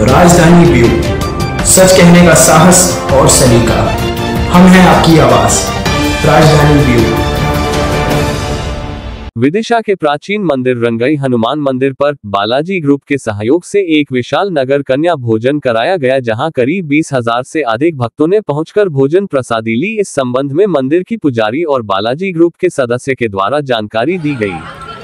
राजधानी व्यू, सच कहने का साहस और सलीका। हम हैं आपकी आवाज, राजधानी व्यू। विदिशा के प्राचीन मंदिर रंगई हनुमान मंदिर पर बालाजी ग्रुप के सहयोग से एक विशाल नगर कन्या भोजन कराया गया, जहां करीब 20,000 से अधिक भक्तों ने पहुंचकर भोजन प्रसादी ली। इस संबंध में मंदिर की पुजारी और बालाजी ग्रुप के सदस्य के द्वारा जानकारी दी गई।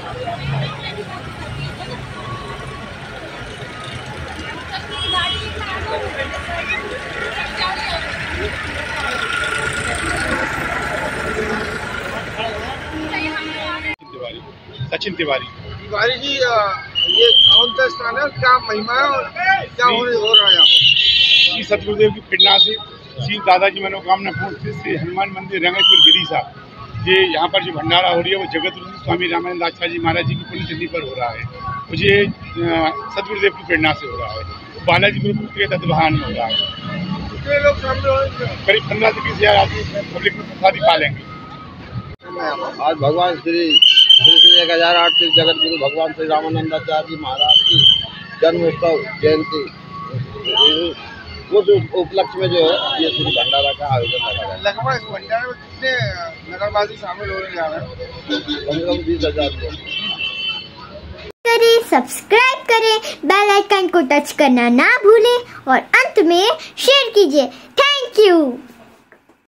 सचिन तिवारी जी, ये कौन सा स्थान है, क्या महिमा है और क्या हो रहा है यहाँ पर? श्री सतगुरुदेव की प्रेरणा से श्री दादाजी मनोकामना पूर्ण श्री हनुमान मंदिर रंगईपुर विदिशा, ये यहाँ पर जो भंडारा हो रही है वो जगत गुरु स्वामी रामानंद आचार्य जी महाराज जी की पुण्यतिथि पर हो रहा है। मुझे सतगुरुदेव की प्रेरणा से हो रहा है, बालाजी ग्रुप के तत्वाधान में हो रहा है। कितने लोग शामिल होंगे? करीब 15 से 20,000 आदमी पब्लिक में प्रसादी पालेंगे। आज भगवान श्री 1008 जगत गुरु भगवान श्री रामानंदाचार्य जी महाराज की जन्म उत्सव जयंती उस उपलक्ष्य में जो है ये श्री भंडारा का आयोजन रखा गया। लगभग इस भंडारे में कितने नगरवासी शामिल होने जा रहे हैं? कम से कम 20,000 लोग। करें, सब्सक्राइब करें, बेल आइकन को टच करना ना भूलें और अंत में शेयर कीजिए। Thank you.